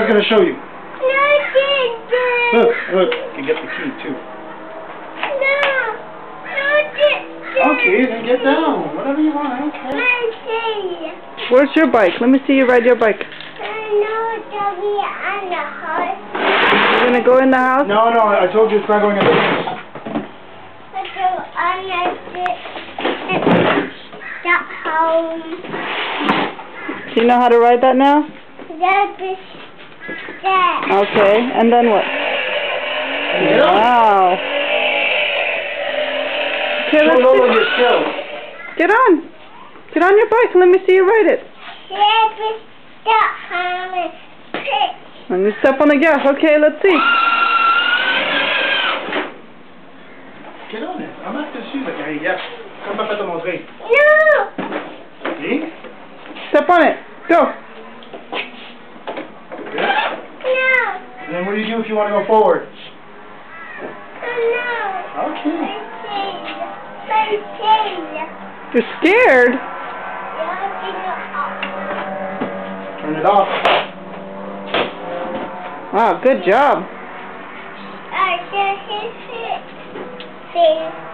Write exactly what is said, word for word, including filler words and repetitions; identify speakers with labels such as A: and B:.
A: I was going to show you.
B: No, Dad.
A: Look, look. You can get the key, too.
B: No. No, Dad.
A: Okay, then get down. Whatever you want, I don't care.
B: I
C: Where's your bike? Let me see you ride your bike.
B: No, Daddy, on the house.
C: You're going to go in the house?
A: No, no, I told you it's not going in the house.
B: I go on the home.
C: Do you know how to ride that now?
B: That is that.
C: Okay, and then what?
A: Get on.
C: Wow. Okay,
A: Show
C: let's
A: Lola
C: see.
A: your skills.
C: Get on. Get on your bike. Let me see you ride it.
B: That is that home.
C: And you step on the gas. Okay, let's see.
A: Get on it. I'm not dessus, Zachary. Yes. Comme papa t'a montré.
B: No.
A: See?
C: Step on it. Go.
A: Yeah.
B: No.
A: And then what do you do if you want to go forward?
B: No.
A: Okay.
C: You're scared?
A: Turn it off.
C: Wow, good job.
B: I just hit it.